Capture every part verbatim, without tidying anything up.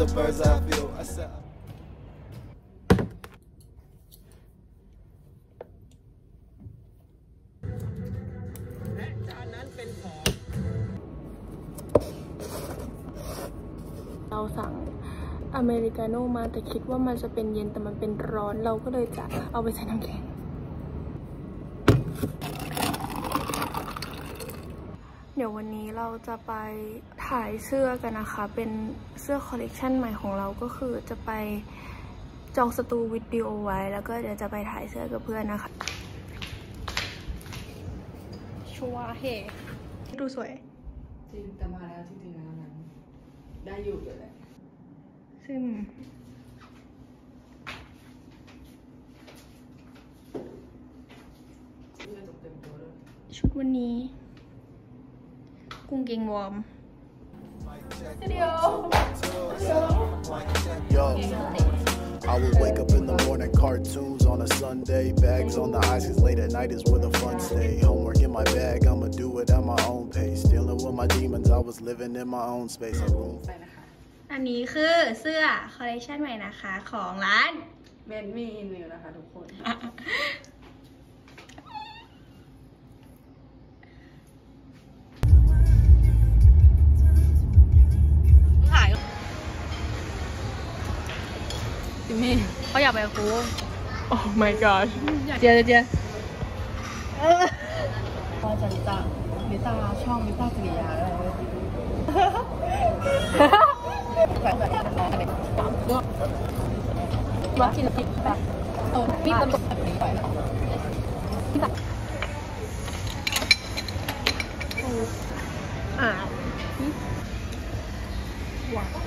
bird's eye view. I said. เราสั่งอเมริกาโน่มาแต่คิดว่ามันจะเป็นเย็นแต่มันเป็นร้อนเราก็เลยจะเอาไปใส่น้ำแข็งเดี๋ยววันนี้เราจะไปถ่ายเสื้อกันนะคะเป็นเสื้อคอลเลกชันใหม่ของเราก็คือจะไปจองสตูวิดีโอไว้แล้วก็เดี๋ยวจะไปถ่ายเสื้อกับเพื่อนนะคะชัวร์เฮดูสวยจริงแต่มาแล้วจริงๆแล้วนั้นได้อยู่เลยแหละซึ่งชุดวันนี้กุ้งเกงวอร์มเดียว Yo, I will wake up in the morning, cartoons on a Sunday. Bags on the ice, cause late at night is where the fun stay. Homework in my bag, I'ma do it at my own pace. Dealing with my demons, I was living in my own space. อันนี้คือเสื้อคอลเลคชันใหม่นะคะของร้านเบนมี่อินวิวนะคะทุกคนถ่ายจิมมี่เขาอยากไปกับกูโอ้ my god เจ๊เจ๊พอจะลิต้าลิต้าช่องลิต้ากิริยาอะไรแบบแบบว่ากินพริกแบบเออพริกตำรวจแบบนี้ไปแล้วที่แบบอ่าว้าว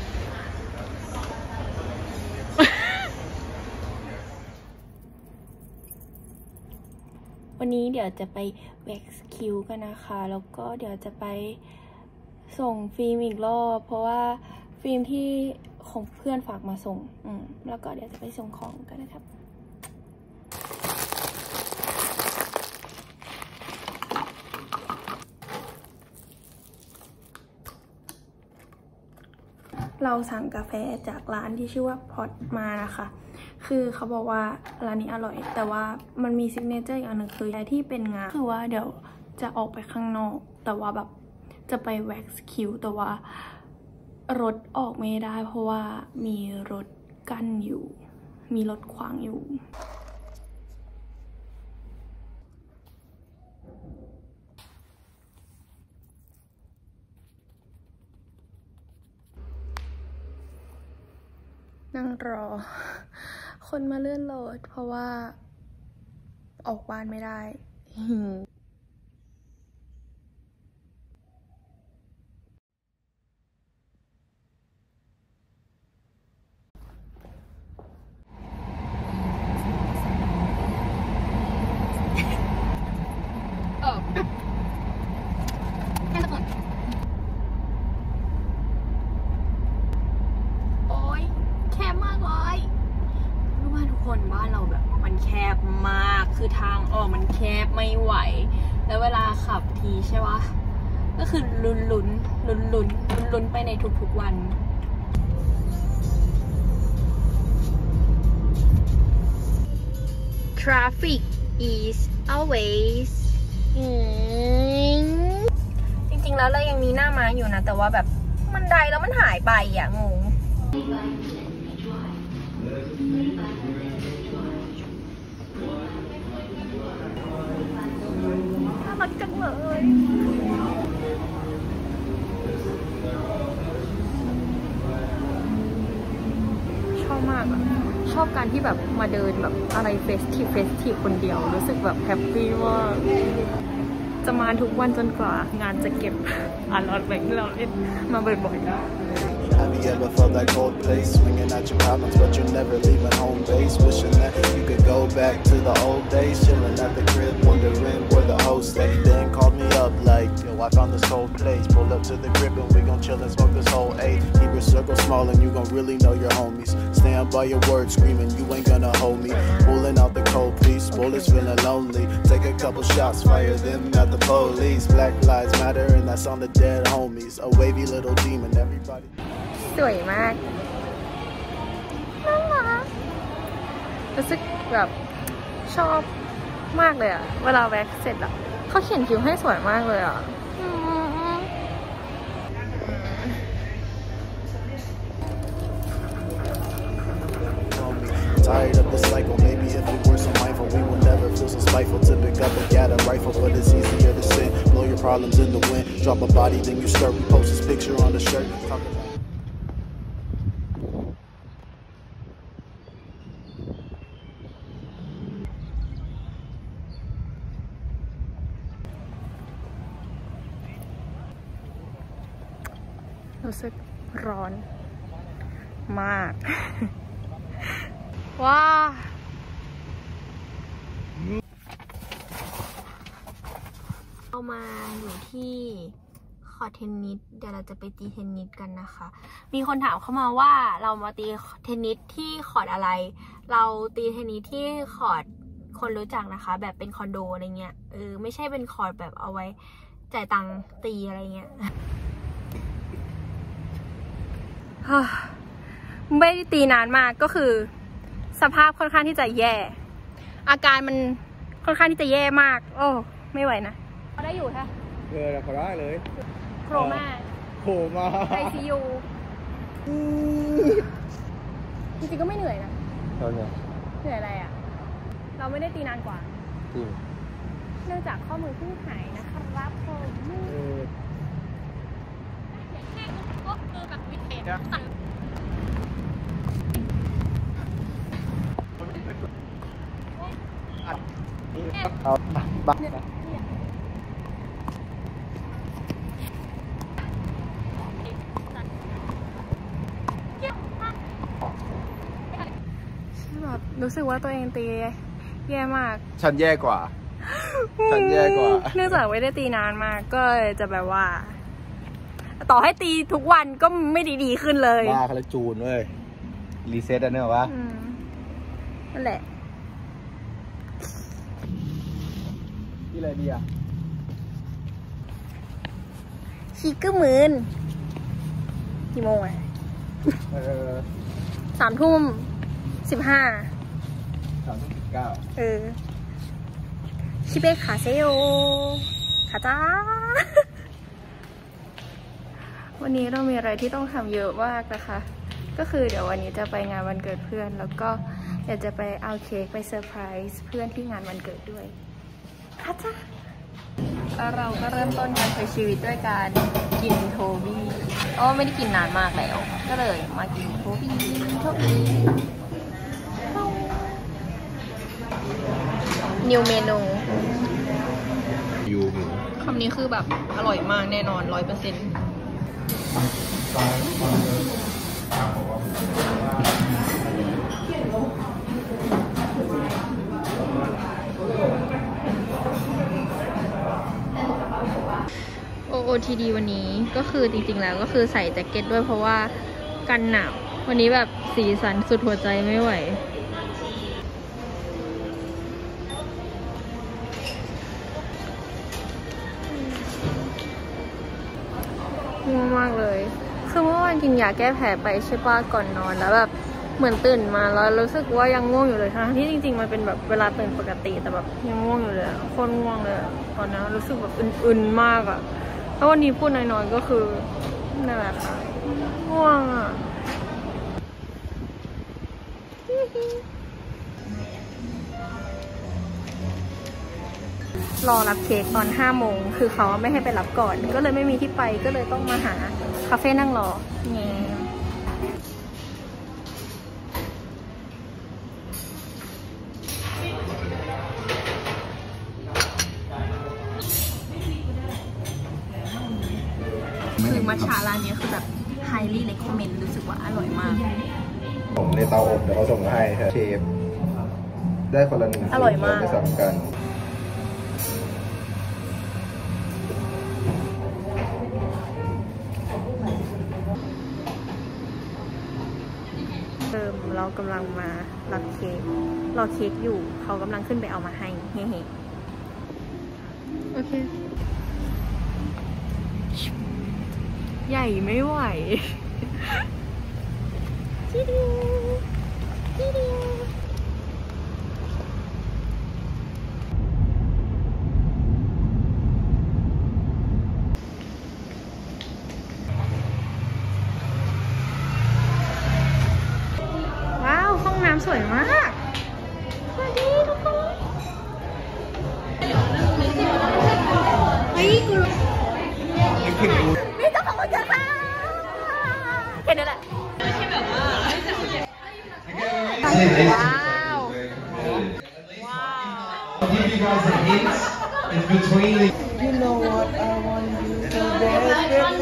วันนี้เดี๋ยวจะไปแว็กซ์คิ้วกันนะคะแล้วก็เดี๋ยวจะไปส่งฟิล์มอีกรอบเพราะว่าฟิล์มที่ของเพื่อนฝากมาส่งอืมแล้วก็เดี๋ยวจะไปส่งของกันนะครับเราสั่งกาแฟจากร้านที่ชื่อว่าพอตมานะคะคือเขาบอกว่าร้านนี้อร่อยแต่ว่ามันมีซิกเนเจอร์อย่างหนึ่งคืออะไรที่เป็นงาคือว่าเดี๋ยวจะออกไปข้างนอกแต่ว่าแบบจะไปแว็กซ์คิ้วแต่ว่ารถออกไม่ได้เพราะว่ามีรถกั้นอยู่มีรถขวางอยู่นั่งรอคนมาเลื่อนรถเพราะว่าออกบ้านไม่ได้คือทางออกมันแคบไม่ไหวแล้วเวลาขับทีใช่ปะก็คือลุ้นลุ้นลุ้นลุ้นลุ้นลุ้นไปในทุกๆวัน Traffic is always จริงๆแล้วเรายังมีหน้าม้าอยู่นะแต่ว่าแบบมันไดแล้วมันหายไปอ่ะงงรักจังเลยชอบมากอะชอบการที่แบบมาเดินแบบอะไรเฟสทีฟเฟสทีฟคนเดียวรู้สึกแบบแฮปปี้มากจะมาทุกวันจนกว่างานจะเก็บอ่านรถแบบเราเล่นมาบ่อยๆ Have you ever felt that cold place, swinging at your problems, but you're never leaving home base? Wishing that you could go back to the old days, chilling at the crib, wondering where the host stay. Then called me up like, yo, I found this cold place. Pull up to the crib and we gon' chill and smoke this whole eight. Keep your circle small and you gon' really know your homies. Stand by your word, screaming, you ain't gonna hold me. Pulling out the cold piece, bullets feeling lonely. Take a couple shots, fire them at the police. Black lives matter and that's on the dead homies. A wavy little demon, everybody. เสสวยมากน่ารักรู้สึกแบบชอบมากเลยอะเวลาแว็กเสร็จอะเขาเขียนคิ้วให้สวยมากเลยอะ Tired of the cycle. Maybe if we were so mindful, we would never feel so spiteful to pick up a gat a rifle. But it's easier to sin, blow your problems in the wind. Drop a body, then you start. We post this picture on the shirt. Talk about รู้สึกร้อนมาก ว้าเรามาอยู่ที่คอร์ตเทนนิสเดี๋ยวเราจะไปตีเทนนิสกันนะคะ มีคนถามเข้ามาว่าเรามาตีเทนนิสที่คอร์ตอะไรเราตีเทนนิสที่คอร์ตคนรู้จักนะคะแบบเป็นคอนโดอะไรเงี้ยเออไม่ใช่เป็นคอร์ตแบบเอาไว้จ่ายตังค์ตีอะไรเงี้ยไม่ได้ตีนานมากก็คือสภาพค่อนข้างที่จะแย่อาการมันค่อนข้างที่จะแย่มากโอ้ไม่ไหวนะเขาได้อยู่ค่ะเออเขาได้เลยโครมาโครมาไอซียูจริงๆก็ไม่เหนื่อยนะเหนื่อยเหนื่อยอะไรอ่ะเราไม่ได้ตีนานกว่าจริงเนื่องจากข้อมือเพิ่งหายนะครับผมก็คือแบบวิเศษเอาบักแบบรู้สึกว่าตัวเองตีแย่มากฉันแย่กว่าฉันแย่กว่าเนื่องจากไม่ได้ตีนานมากก็จะแบบว่าต่อให้ตีทุกวันก็ไม่ดีดีขึ้นเลยบ้าเขาเลยจูนเว้ยรีเซ็ตอันนี้เหรอวะนั่นแหละที่อะไรดีอ่ะชีก็หมื่นกี่โมงอ่ะเออสามทุ่มสิบห้าสามทุ่มสิบเก้าเออชิเบะคาเซโยคาจ้าวันนี้เรามีอะไรที่ต้องทำเยอะมากนะคะก็คือเดี๋ยววันนี้จะไปงานวันเกิดเพื่อนแล้วก็อยากจะไปเอาเค้กไปเซอร์ไพรส์เพื่อนที่งานวันเกิดด้วยค่ะจ้าแล้วเราก็เริ่มต้นการใช้ชีวิตด้วยการกินโทบี้อ๋อไม่ได้กินนานมากแล้วก็เลยมากินโทบี้โทบี้นิวเมนูยูคำนี้คือแบบอร่อยมากแน่นอนร้อยเปอร์เซ็นต์โอ โอ ที ดี วันนี้ก็คือจริงๆแล้วก็คือใส่แจ็คเก็ตด้วยเพราะว่ากันหนาววันนี้แบบสีสันสุดหัวใจไม่ไหวง่วงมากเลยคือเมื่อวานกินยาแก้แพ้ไปใช่ป่ะก่อนนอนแล้วแบบเหมือนตื่นมาแล้วรู้สึกว่ายังง่วงอยู่เลยทั้งที่จริงๆมันเป็นแบบเวลาตื่นปกติแต่แบบยังง่วงอยู่เลยโคตรง่วงเลยตอนนั้นรู้สึกแบบอึนๆมากอะแล้ววันนี้พูดน้อยๆก็คือนั่นแหละค่ะง่วงอะรอรับเค้กตอนห้าโมงคือเขาไม่ให้ไปรับก่อนก็เลยไม่มีที่ไปก็เลยต้องมาหาคาเฟ่นั่งรอเงี้ยคือมัทฉะร้านนี้คือแบบ highly recommend รู้สึกว่าอร่อยมากผมในเตาอบเดี๋ยวเขาส่งให้เชฟได้คนละหนึ่งอร่อยมากไม่ซ้ำกันเติมเรากำลังมารับเค้กรอเค้กอยู่เขากำลังขึ้นไปเอามาให้เฮ้โอเคใหญ่ไม่ไหวที่ดิวที่ดิวว้าวห้องน้ำสวยมากสวัสดีทุกคนเฮ้ยกูรู้นี่เจ้าของวันเกิดค่ะแค่นี้แหละว้าวว้าว I'll give you guys a hint. It's between the. You know what I want you to desperately.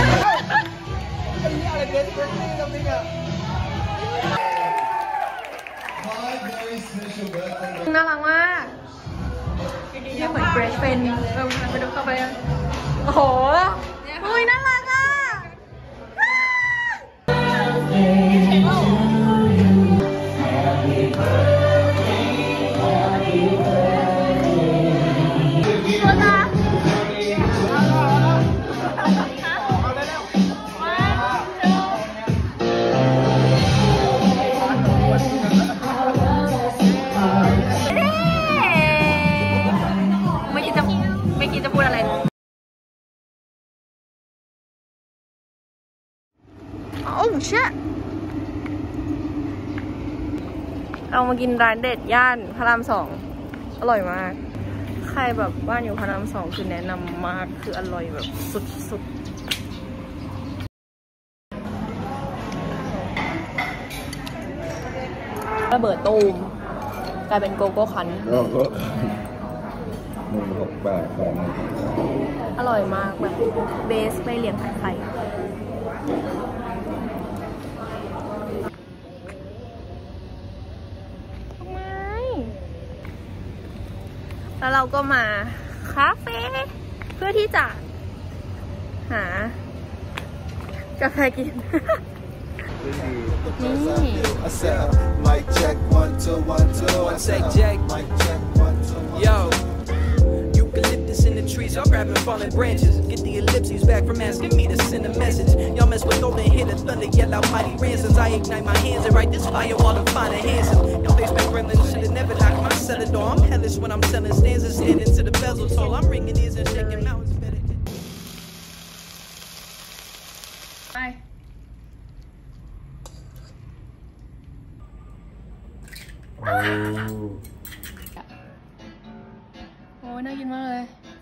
Five very special birthday. น่ารักมากนี่เหมือนเกรซเฟนเออไปดูเข้าไปอ่ะโอ้โหอุ้ยน่ารักอ่ะไม่คิดจะไม่คิดจะพูดอะไรโอ้เชี่ยเรามากินร้านเด็ดย่านพระรามสองอร่อยมากใครแบบบ้านอยู่พระรามสองคือแนะนำมากคืออร่อยแบบสุดๆระเบิดตูมกลายเป็นโกโก้คันหนึ่งหกแปดสองอร่อยมากแบบเบสไม่เลี้ยงไข่ทำไมแล้วเราก็มาคาเฟ่เพื่อที่จะหากาแฟกิน นี่ I said, mic check one two one two. One sec, Jake. Mic check one two one two. Yo, eucalyptus in the trees, y'all grabbing fallen branches. Get the ellipses back from asking me to send a message. Y'all mess with golden hit the thunder, yell out mighty ransoms. I ignite my hands and write this fire while I'm finding handsome. Y'all basement gremlins should have never knocked my cellar door. I'm hellish when I'm selling stanzas, standing to the bezel toll. I'm ringing ears and shaking mountains. Better get. ไปโอ้ยน่ากินมากเลย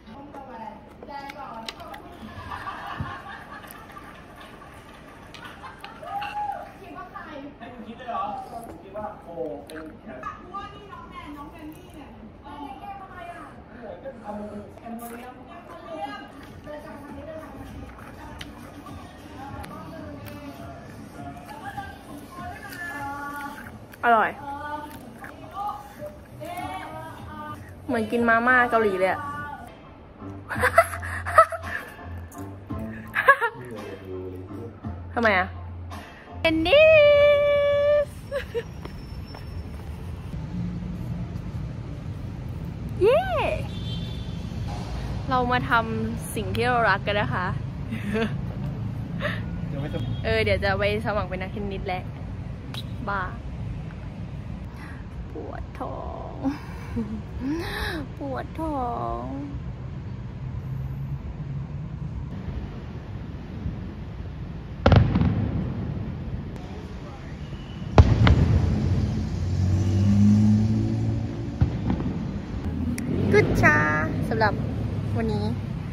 อร่อยเหมือนกินมาม่าเกาหลีเลยอะ ทำไมอะเอนนิส เย้ เรามาทำสิ่งที่เรารักกันนะคะ เออเดี๋ยวจะไปสมัครเป็นนักเทนนิสแหละบ้าปวดท้อง ปวดท้องกุดชาสำหรับวันนี้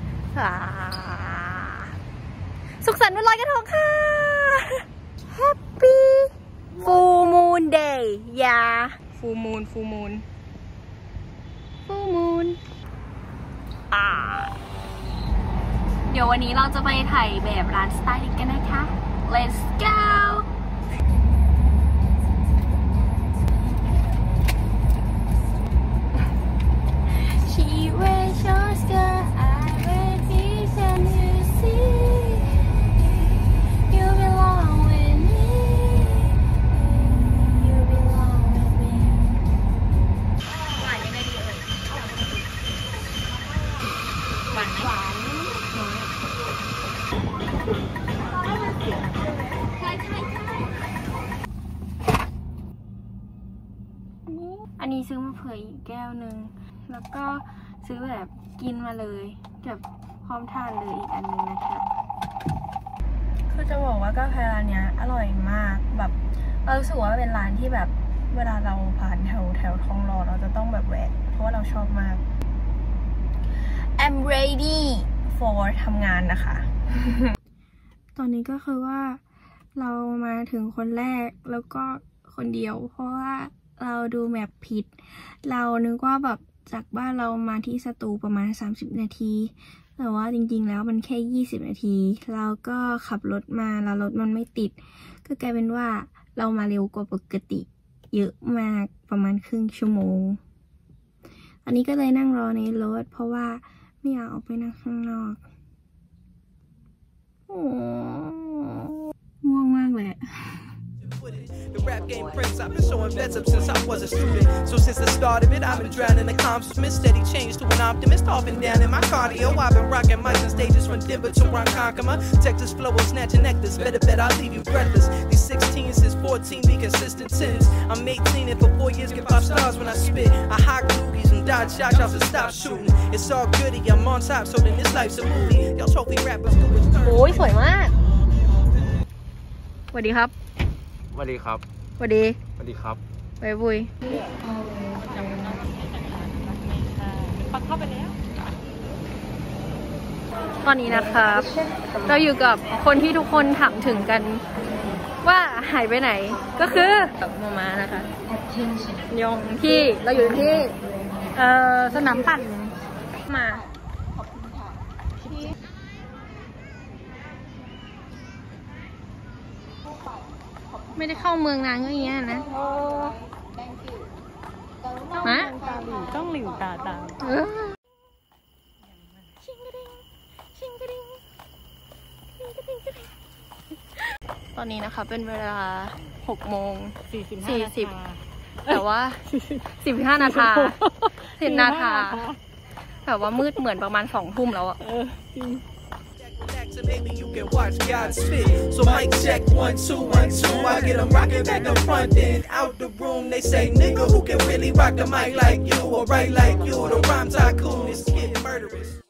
สุขสันต์วันลอยกระทงค่ะ Happy Full Moon Day ยา Full Moon Full Moon Full Moon อ่าเดี๋ยววันนี้เราจะไปถ่ายแบบร้านสไตล์กันนะคะ Let's go She wears short skirt, I wear jeans, and you see, you belong with me, you belong with me. หวานยังไงดีเอ่ยหวานไหมหวานใช่ใช่ใช่ซื้อมาเผื่ออีกแก้วหนึ่งแล้วก็ซื้อแบบกินมาเลยแบบพร้อมทานเลยอีกอันนึงนะคะคือจะบอกว่ากาแฟร้านเนี้ยอร่อยมากแบบเรารู้สึกว่าเป็นร้านที่แบบเวลาเราผ่านแถวแถวทองหล่อเราจะต้องแบบแวะเพราะว่าเราชอบมาก I'm ready for ทำงานนะคะ ตอนนี้ก็คือว่าเรามาถึงคนแรกแล้วก็คนเดียวเพราะว่าเราดูแมพผิดเรานึกว่าแบบจากบ้านเรามาที่สตูประมาณสามสิบนาทีแต่ว่าจริงๆแล้วมันแค่ยี่สิบนาทีเราก็ขับรถมาแล้วรถมันไม่ติดก็กลายเป็นว่าเรามาเร็วกว่าปกติเยอะมากประมาณครึ่งชั่วโมงอันนี้ก็เลยนั่งรอในรถเพราะว่าไม่อยากออกไปนั่งข้างนอกโอ้ง่วงมากเลย The rap game prince, I've been showing bets up since I was a student. So since the start of it, I've been drowning in accomplishments. Steady change to an optimist, off and down in my cardio. I've been rocking mics and stages from Denver to Ronkonkoma. Texas flow is snatching nectars. Better bet I'll leave you breathless. These sixteens since fourteen be consistent tens. I'm eighteen and for four years get five stars when I spit. I hot loogies and dodge shots, y'all should stop shooting. It's all goody, I'm on top, so then this life's a movie. Y'all trophy rappers do it. โอ้ยสวยมากสวัสดีครับสวัสดีครับสวัสดีสวัสดีครับบายบุยปักเข้าไปแล้วตอนนี้นะครับ เราอยู่กับคนที่ทุกคนถามถึงกันว่าหายไปไหนก็คือกับมามานะคะยองที่เราอยู่ที่เอ่อสนามปั่นมาไม่ได้เข้าเมืองนานก็อย่างเงี้ยนะฮะต้องหลิวตาตาเออชิงกระดิ่งชิงกระดิ่งชิงกระดิ่งกระดิ่งตอนนี้นะคะเป็นเวลาหกโมงสี่สิบสี่สิบแต่ว่าสิบห้านาทีสิบนาทีแต่ว่ามืดเหมือนประมาณสองทุ่มแล้วอะ And maybe you can watch God spit. So mic check one two one two. I get them rocking back up front, then out the room. They say nigga who can really rock the mic like you or write like you. The rhyme tycoon is getting murderous.